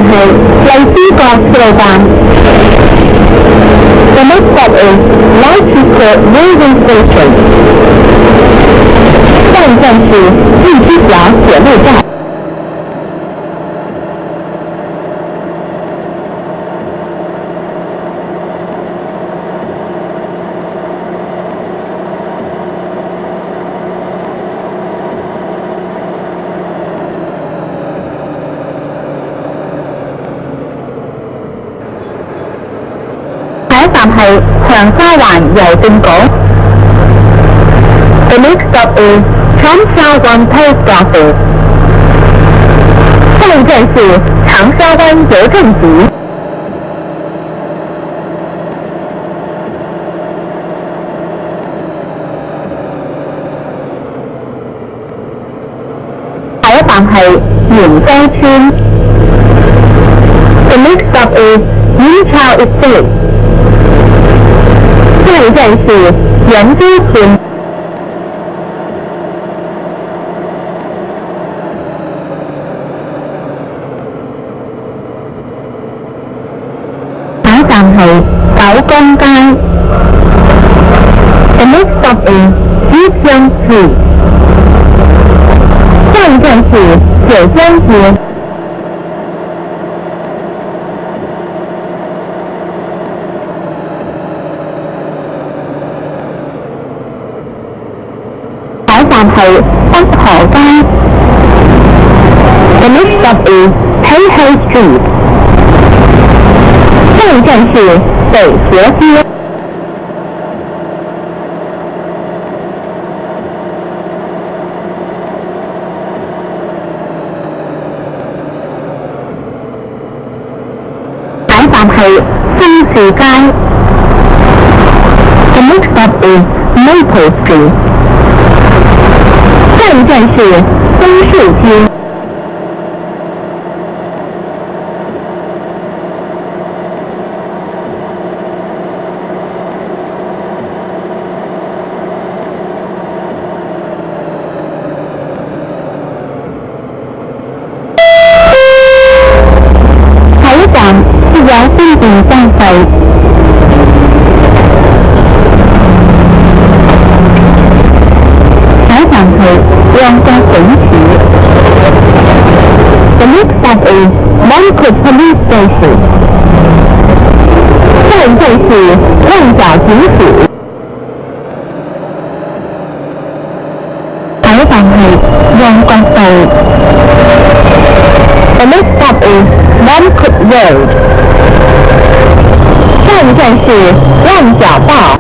係荔枝角鐵路站。The next stop is Leicester Railway Station。下一站是荔枝角铁路站。站係長沙灣郵政局。The next stop is 長沙灣 Post Office。下一站是長沙灣郵政局。下一站係元江村。The next stop is New Town Estate。下一站是元州村。下一站係九江街。The next stop is Jijiang Street。下一站是九江街。下一站係北河街。The next stop is Peiho Street。下一站是北河街。下一站係新市街。The next stop is Maple Street。下一站是枫树街。下一站是姚新店站費。下一站係旺角警署。The next stop is Montfort Police Station。下一站是旺角警署。下一站係旺角道。The next stop is Montfort Road。下一站是旺角道。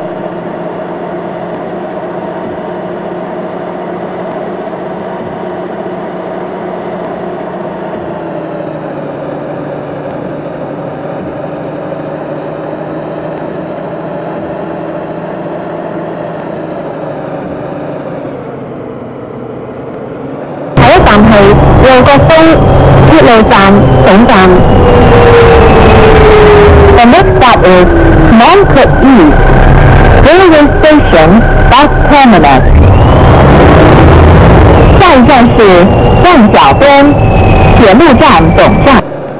站係旺角東鐵路站總站。The next stop is Montfort East Railway Station Bus Terminus。下一站是旺角東鐵路站總站。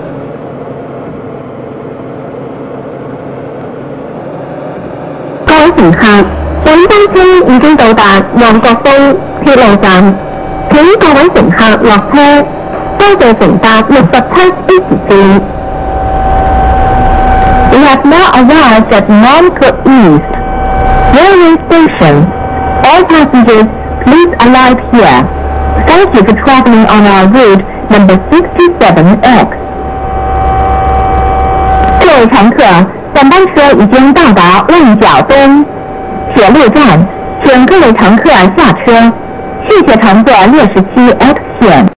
各位乘客，本班車已經到達旺角東鐵路站。請各位乘客落車，多謝乘搭67 線。We have now arrived at Montfort East Railway Station. All passengers, please alight here. Thank you for traveling on our route number 67X. 各位乘客，本班車已經到達旺角東鐵路站，請各位乘客下車。謝謝乘坐67X線。